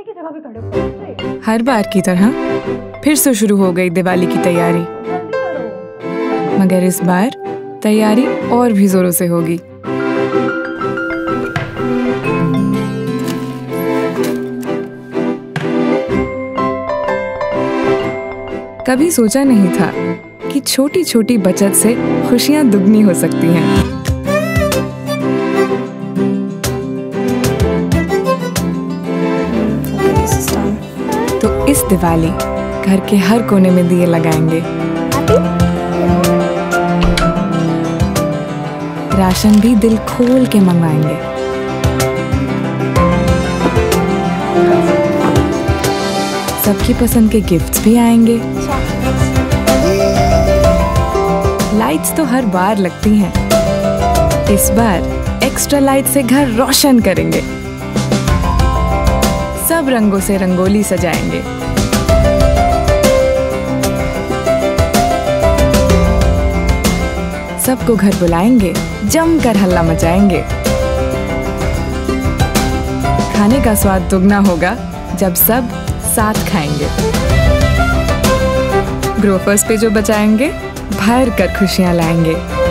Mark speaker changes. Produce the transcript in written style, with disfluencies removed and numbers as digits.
Speaker 1: एक ही जगह पे खड़े हो।
Speaker 2: हर बार की तरह फिर से शुरू हो गई दिवाली की तैयारी, मगर इस बार तैयारी और भी जोरों से होगी। कभी सोचा नहीं था कि छोटी छोटी बचत से खुशियां दुगनी हो सकती हैं। तो इस दिवाली घर के हर कोने में दिए लगाएंगे, राशन भी दिल खोल के मंगवाएंगे, सबकी पसंद के गिफ्ट्स भी आएंगे। लाइट्स तो हर बार लगती हैं, इस बार एक्स्ट्रा लाइट से घर रोशन करेंगे। सब रंगों से रंगोली सजाएंगे। सबको घर बुलाएंगे, जमकर हल्ला मचाएंगे। खाने का स्वाद दुगना होगा जब सब साथ खाएंगे। ग्रोफर्स पे जो बचाएंगे भर कर खुशियां लाएंगे।